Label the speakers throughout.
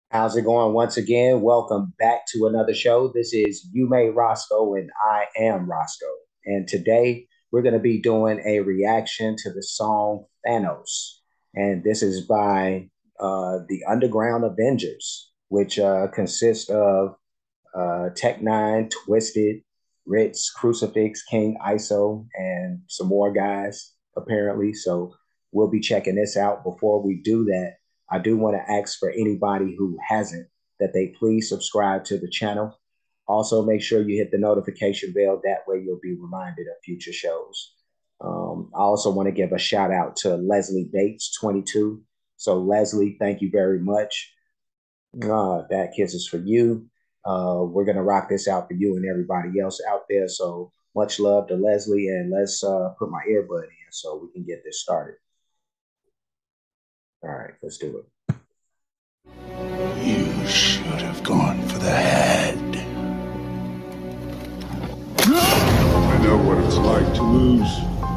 Speaker 1: How's it going? Once again, welcome back to another show. This is You May Roscoe, and I am Roscoe. And today we're going to be doing a reaction to the song Thanos. And this is by the Underground Avengers, which consists of Tech Nine, Twisted, Ritz, Crucifix, King ISO, and some more guys, apparently. So we'll be checking this out. Before we do that, I do want to ask for anybody who hasn't that they please subscribe to the channel. Also, make sure you hit the notification bell. That way, you'll be reminded of future shows. I also want to give a shout out to Leslie Bates, 22. So, Leslie, thank you very much. That kiss is for you. We're gonna rock this out for you and everybody else out there. So much love to Leslie, and let's put my earbud in so we can get this started. All right, let's do it.
Speaker 2: You should have gone for the head.
Speaker 3: I know what it's like to lose.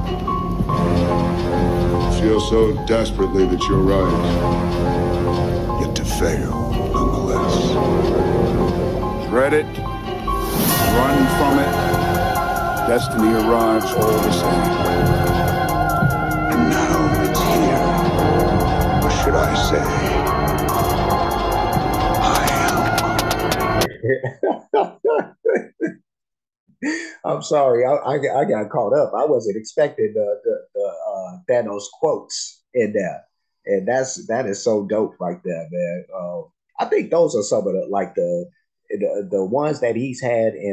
Speaker 3: Feel so desperately that you're right.
Speaker 2: Yet to fail, nonetheless.
Speaker 3: Dread it, run from it. Destiny arrives all the same.
Speaker 2: And now it's here. Or should I say,
Speaker 1: I'm sorry, I got caught up. I wasn't expecting the Thanos quotes in there, and that is so dope right there, man. I think those are some of the ones that he's had in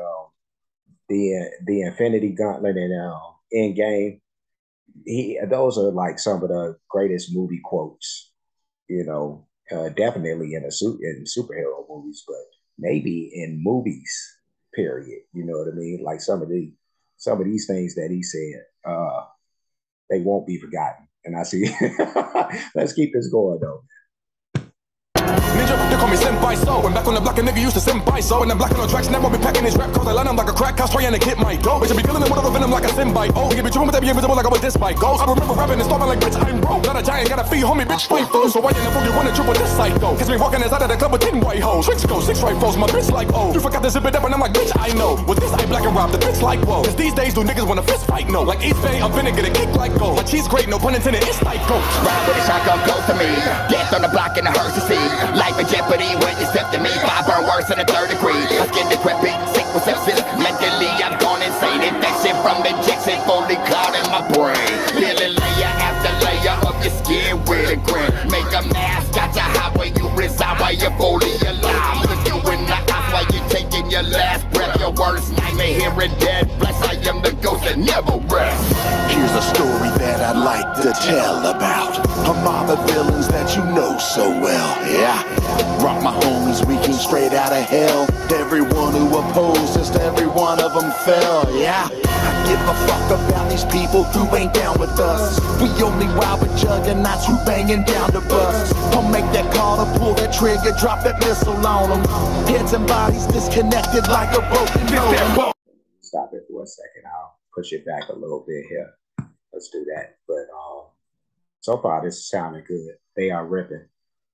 Speaker 1: the Infinity Gauntlet and Endgame. Those are like some of the greatest movie quotes, definitely in superhero movies, but maybe in movies, period. You know what I mean? Like some of these things that he said, they won't be forgotten. And I see. Let's keep this going though.
Speaker 4: Ninja, they call me Senpai So. When back on the block, a nigga used to Senpai So. And the black on the tracks, never be packing his rap. Cause I line him like a crack house, trying to get my dough. Bitch, I be killing him with a venom like a Senpai. Oh, give me two with that be invisible like I was this by ghost. I remember rapping and starting like, bitch, I'm broke. Not a giant, got a fee, homie, bitch, fight fool. So why in the fuck you wanna triple this psycho? Cause me walking inside of the club with 10 white hoes. Tricks go, 6 rifles, my bitch like, oh. You forgot to zip it up and I'm like, bitch, I know. With this, I black and rob the bitch like, whoa. Cause these days, do niggas wanna fist fight, no. Like East Bay, I'm finna get a kick like gold. My cheese great, no pun intended, it's like gold.
Speaker 5: Ride with a shotgun close to me. Death on the block in the hearse to see. Life in jeopardy when you step to me. 5 burn worse than a 3rd degree. My skin decrepit, sick with sepsis. Mentally, I'm gone insane. Infection from injection, fully cloud in my brain. Peeling layer after layer of your skin with a grin. Make a mask, got your high where you reside while you're fully alive. Look you in the eyes while you're taking your last breath. Your worst nightmare, hearing dead flesh. I am the ghost that never rests.
Speaker 2: Here's a story that I'd like to tell about among the villains that you know so well. Yeah, rock my homies, we came straight out of hell. Everyone who opposed us, every one of them fell. Yeah, I give a fuck about these people who ain't down with us. We only wild with juggernauts who banging down the bus. I'll make that call to pull that trigger, drop that missile on them. Heads and bodies disconnected like a broken modem.
Speaker 1: Stop it for a second. I'll push it back a little bit here. Let's do that. But so far, this is sounding good. They are ripping.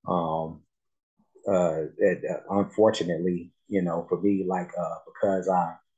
Speaker 1: Unfortunately, for me, because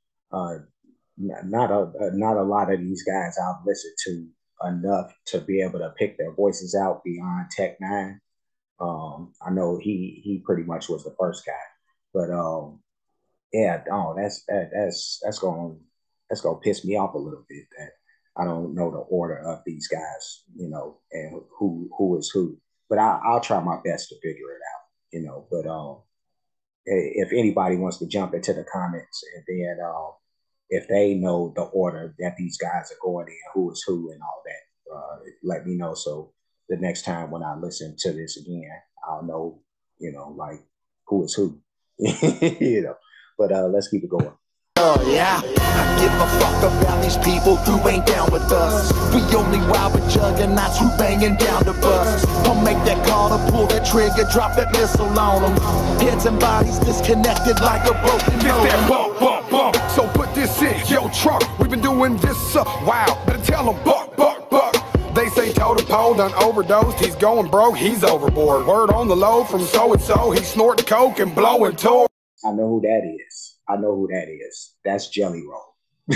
Speaker 1: not a lot of these guys I've listened to enough to be able to pick their voices out beyond Tech Nine. I know he pretty much was the first guy, but yeah, no, that's gonna piss me off a little bit that I don't know the order of these guys, and who is who. But I'll try my best to figure it out, But if anybody wants to jump into the comments and then if they know the order that these guys are going in, who is who, and all that, let me know. So the next time when I listen to this again, I'll know, like who is who, But let's keep it going.
Speaker 2: Yeah, I give a fuck about these people who ain't down with us. We only wild with juggernauts who banging down the bus. I'll make that call to pull that trigger, drop that missile on them. Heads and bodies disconnected like a broken modem.
Speaker 4: Bump, bump, bump. So put this in your truck. We've been doing this wow. Better tell them buck, buck, buck. They say toe to pole, done overdosed. He's going broke, he's overboard. Word on the low from so-and-so. He's snorting coke and blowing tour.
Speaker 1: I know who that is. I know who that is. That's Jelly Roll.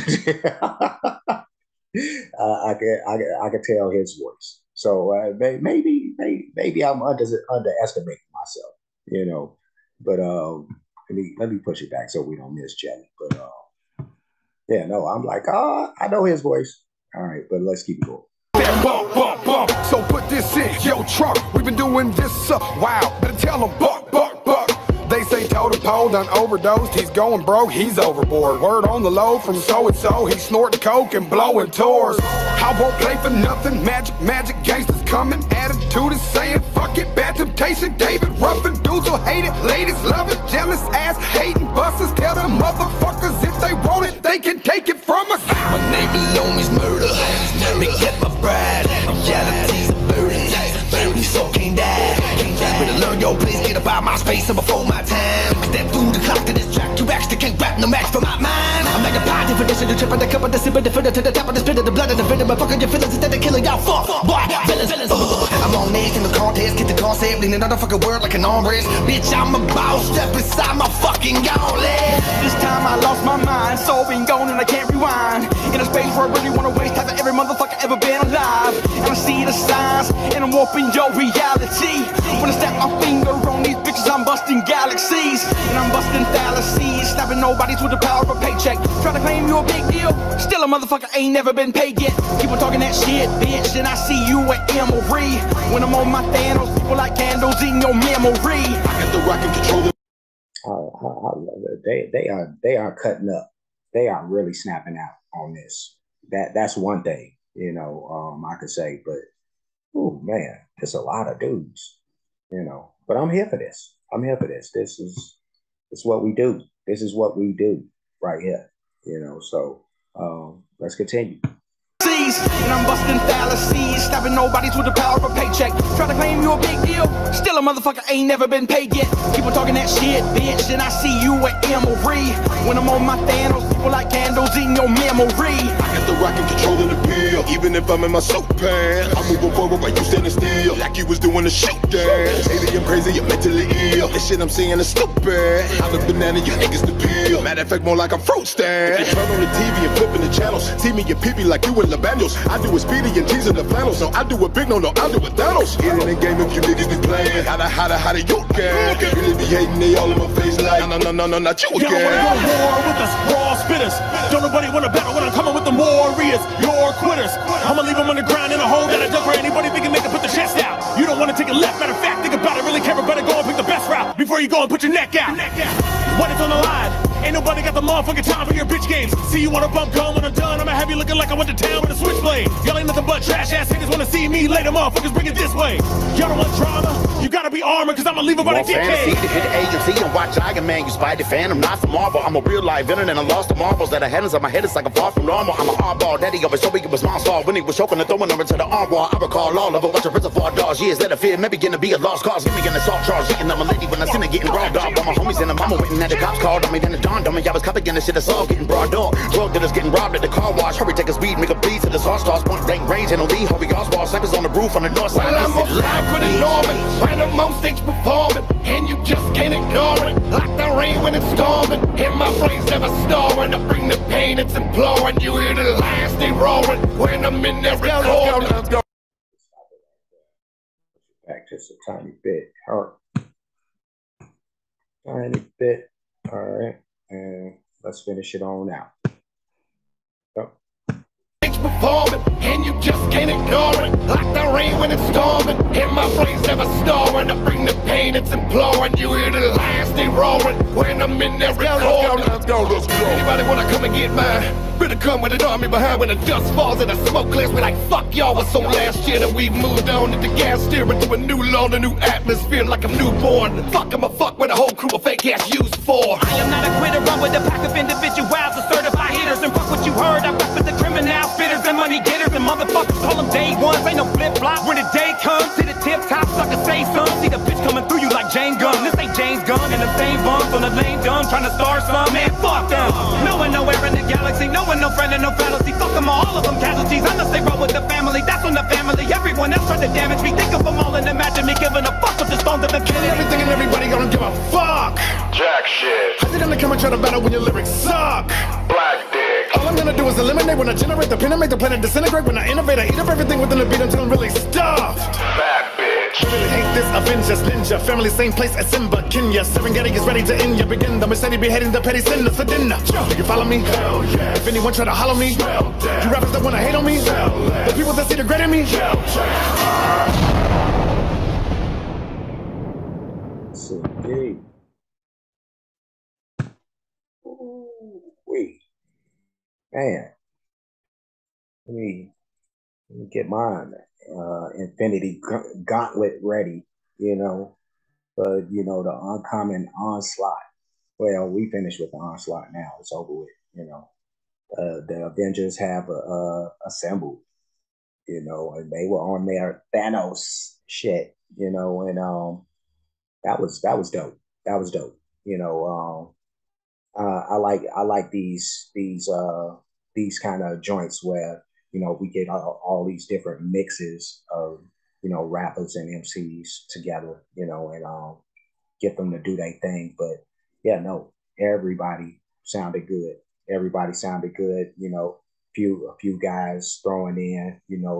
Speaker 1: I can tell his voice. So maybe I'm underestimating myself, you know. But let me push it back so we don't miss Jelly. But yeah, no, I'm like, I know his voice. All right, but let's keep it going.
Speaker 4: Bump, bump, bump. So put this in your trunk. We've been doing this wow. Better tell them buck, buck, buck. They say toe to pole, done overdosed. He's going broke, he's overboard. Word on the low from so-and-so. He's snorting coke and blowing tours. I won't play for nothing. Magic gangsters coming. Attitude is saying fuck it. Bad temptation, David Ruffin. Dudes will hate it, ladies love it. Jealous ass hating busters. Tell them motherfuckers if they want it, they can take it from us.
Speaker 6: My name alone is murder. They get my bride. Reality's a burden. 30 so can't die. Better learn your place, get up out my space and before my time. Step through the clock to this track, you actually can't rap no match for my mind. I'm like a pie definition, the trip of the cup of the sip of the fitter to the top of the spit of the blood of the venom. But fucking your feelings instead of killing y'all fuck. Boy, villains. I'm on edge in the contest, get the concept, leaning on the fucking world like an armrest. Bitch, I'm a boss, step inside my fucking gauntlet.
Speaker 7: This time I lost my mind, so been gone and I can't rewind. In a space where I really wanna waste half of every motherfucker ever been alive. And I see the signs, and I'm warping your reality. When I snap my finger on these bitches, I'm busting galaxies. And I'm busting fallacies, snapping nobodies with the power of a paycheck. Try to claim you a big deal, still a motherfucker ain't never been paid yet. Keep on talking that shit, bitch, and I see you at Emory. When I'm on my Thanos, people like candles in your memory.
Speaker 4: I got the rock and control.
Speaker 1: They are cutting up. They are really snapping out on this. That's one thing, you know, I could say, but oh man, there's a lot of dudes, you know. But I'm here for this. This is what we do. This is what we do right here, you know. So let's continue.
Speaker 7: And I'm busting fallacies, snapping nobodies with the power of a paycheck. Try to claim you a big deal, still a motherfucker ain't never been paid yet. People talking that shit, bitch, and I see you at Emory. When I'm on my Thanos, people like candles in your memory.
Speaker 4: I got the rock and controlling the pill, even if I'm in my soap pants. I'm moving forward while you standing still, like you was doing a shoot dance. Maybe I'm crazy, I'm mentally ill. This shit I'm saying is stupid. I'm a banana, you niggas the peel. Matter of fact, more like a fruit stand. If you turn on the TV and flipping the channels, see me and pee like you in the band. I do a speedy and teasing the flannels. No, I do a big no, I'll do a Thanos. Get in the game if you niggas be playing. How the you can. Really be hating, they all in my face like, no, not you again.
Speaker 8: Y'all wanna go to war with us, raw spitters. Don't nobody wanna battle when I'm coming with the warriors. You're quitters. I'ma leave them on the ground in a hole that I dug for anybody thinking they can put the chest out. You don't wanna take a left, matter of fact, think about it, really care, but better go and pick the best route before you go and put your neck out. When it's on the line, ain't nobody got the motherfucking time for your bitch games. See you wanna bump gun when I'm done, I'ma have you looking like I went to town with a switchblade. Y'all ain't nothing but trash ass niggas wanna see me later, motherfuckers bring it this way. Y'all don't want drama, you gotta be armored, cause I'ma leave about a decade.
Speaker 5: To hit the agency and watch Iron Man, you Spider fan, I'm not some Marvel. I'm a real life villain and I lost the marbles that I had inside my head, it's like a far from normal. I'm an oddball, daddy always told me it was my fault when he was choking and throwing them into the arm wall. I recall all of a bunch of reservoir dogs, years later fear maybe gonna be a lost cause. Give me an assault charge, hitting up my lady when I seen her getting robbed off. All my homies and the mama waiting at the cops called on me, then it dawned on me I was copying the shit, it's all getting broad door. Drug dealers getting robbed at the car wash, hurry take a speed, make a bleed to the sauce stars, point blank range, and Lee, Harvey Oswald, snipers on the roof on the north side.
Speaker 6: I'm live with a Norman, find them on stage performing, and you just can't ignore it. Like the rain when it's storming, and my brain's never snoring. I bring the pain, it's imploring. You hear the lions, they roaring when I'm in there recording.
Speaker 1: Let's go. Back just a tiny bit. Tiny bit. All right. And let's finish it on out.
Speaker 6: Performing, and you just can't ignore it. Like the rain when it's storming, and my brain's never snoring. I bring the pain, it's imploring. You hear the lions, they roaring when I'm in there recording. Let's go. Anybody wanna come and get mine? Better come with an army behind when the dust falls and the smoke clears. We like, fuck y'all, was so last year that we moved on to the gas steering to a new lawn, a new atmosphere like I'm newborn. Fuck, I'm a fuck with a whole crew of fake ass used for.
Speaker 7: I am not a quitter, run with a pack of individuals, the certified hitters, and fuck what you heard. I fuck with the criminal spitters and money getters and motherfuckers call them day ones. Ain't no flip flop when the day comes. See the tip top, sucker say some. See the bitch coming through you like Jane Gunn. This ain't James Gunn and the same bums on the lane dumb trying to start some. Man, fuck them. No one nowhere in the galaxy, no one no friend and no fallacy. Fuck them all of them casualties. Unless they roll with the family, that's on the family. Everyone else
Speaker 9: try to battle when your lyrics suck.
Speaker 3: Black dick.
Speaker 9: All I'm gonna do is eliminate when I generate the pen and make the planet disintegrate. When I innovate, I eat up everything within the beat until I'm really stuffed.
Speaker 3: Bad bitch.
Speaker 9: I really hate this Avengers ninja. Family same place as Simba, Kenya. Serengeti is ready to end ya. Begin the Mercedes beheading the petty sinners for dinner. Do you follow me?
Speaker 3: Hell yes.
Speaker 9: If anyone try to hollow me,
Speaker 3: Well done.
Speaker 9: you rappers that wanna hate on me, the people that see the great in me.
Speaker 1: So, hey. Wait. Man. Let me get mine. Infinity Gauntlet ready, you know. But, you know, the Uncommon Onslaught. Well, we finished with the Onslaught now. It's over with, you know. The Avengers have assembled, you know, and they were on their Thanos shit, you know, and that was dope. That was dope. You know, I like these kind of joints where, you know, we get all these different mixes of, you know, rappers and MCs together, you know, and get them to do their thing. But yeah, no, everybody sounded good. Everybody sounded good. You know, a few guys throwing in,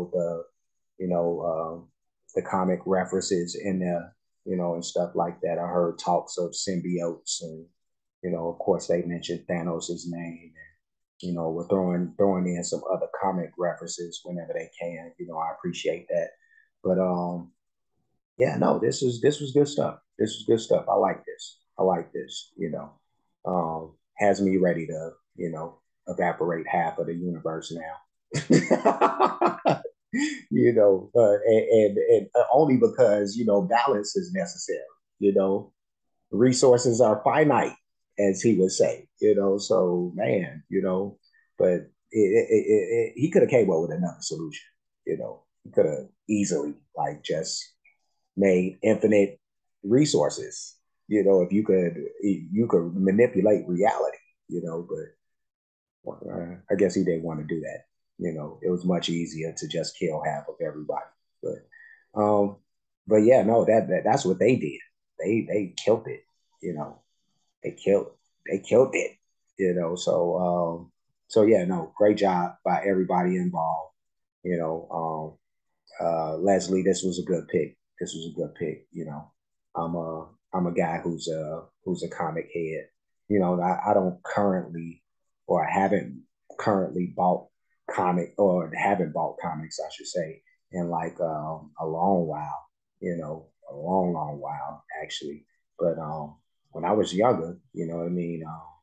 Speaker 1: the comic references in there, you know, and stuff like that. I heard talks of symbiotes, and you know, of course, they mentioned Thanos' name, and you know, we're throwing in some other comic references whenever they can. You know, I appreciate that. But yeah, no, this was good stuff. This was good stuff. I like this. I like this. You know, has me ready to, you know, evaporate half of the universe now. You know, and only because, you know, balance is necessary. You know, resources are finite, as he would say. You know, so man, you know, but he could have came up with another solution. You know, he could have easily like just made infinite resources. You know, if you could manipulate reality. You know, but I guess he didn't want to do that. You know, it was much easier to just kill half of everybody. Um, but yeah, no, that's what they did. They killed it. You know, they killed it. You know, so yeah, no, great job by everybody involved. You know, Leslie, this was a good pick. This was a good pick. You know, I'm a guy who's a comic head. You know, I don't currently, or I haven't currently bought haven't bought comics, I should say, in like a long while. You know, a long while actually. But when I was younger, you know what I mean.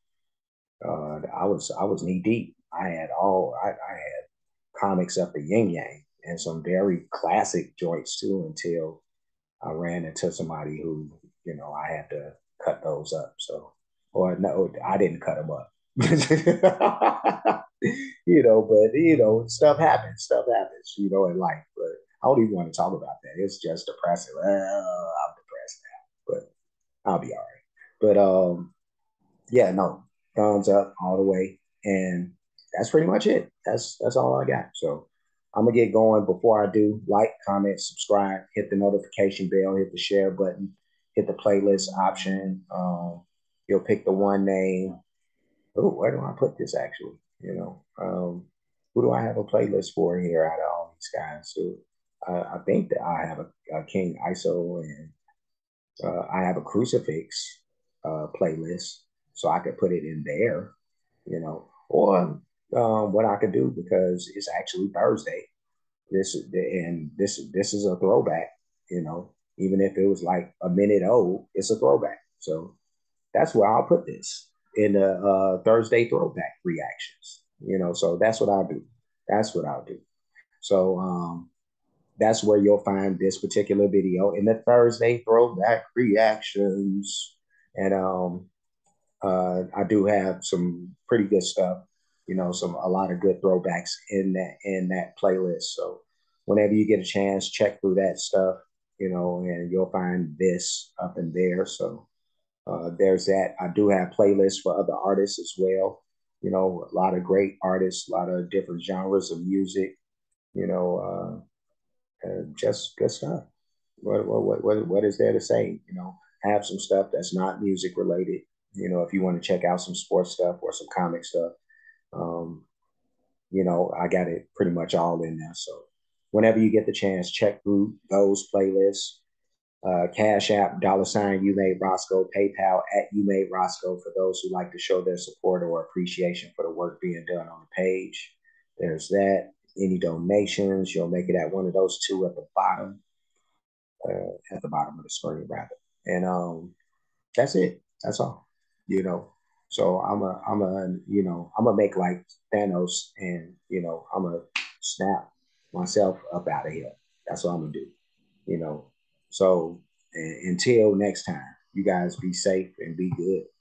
Speaker 1: I was knee deep. I had comics up the yin yang and some very classic joints too, until I ran into somebody who, you know, I had to cut those up. So, or no, I didn't cut them up. You know, but you know, stuff happens, you know, in life. But I don't even want to talk about that. It's just depressing. Well, I'm depressed now, but I'll be all right. But yeah, no, thumbs up all the way, and that's pretty much it. That's all I got. So I'm gonna get going. Before I do, like, comment, subscribe, hit the notification bell, hit the share button, hit the playlist option. You'll pick the one name. Oh, where do I put this actually? You know, who do I have a playlist for here out of all these guys? So I think that I have a King ISO, and I have a Crucifix playlist, so I could put it in there, you know. Or what I could do, because it's actually Thursday. This is a throwback, you know. Even if it was like a minute old, it's a throwback. So that's where I'll put this in the Thursday throwback reactions, you know. So that's what I'll do. That's what I'll do. So that's where you'll find this particular video in the Thursday throwback reactions. And I do have some pretty good stuff, you know, a lot of good throwbacks in that playlist. So whenever you get a chance, check through that stuff, you know, and you'll find this up in there. So there's that. I do have playlists for other artists as well. You know, a lot of great artists, a lot of different genres of music, you know, just good stuff. What is there to say? You know, have some stuff that's not music related, You know, if you want to check out some sports stuff or some comic stuff, you know, I got it pretty much all in there. So whenever you get the chance, check through those playlists. Cash App, $ You Made Roscoe, PayPal at You Made Roscoe for those who like to show their support or appreciation for the work being done on the page. There's that. Any donations, you'll make it at one of those two at the bottom of the screen, rather. And that's it. That's all. You know. So I'm gonna make like Thanos, and I'm gonna snap myself up out of here. That's what I'm gonna do. You know. So until next time, you guys be safe and be good.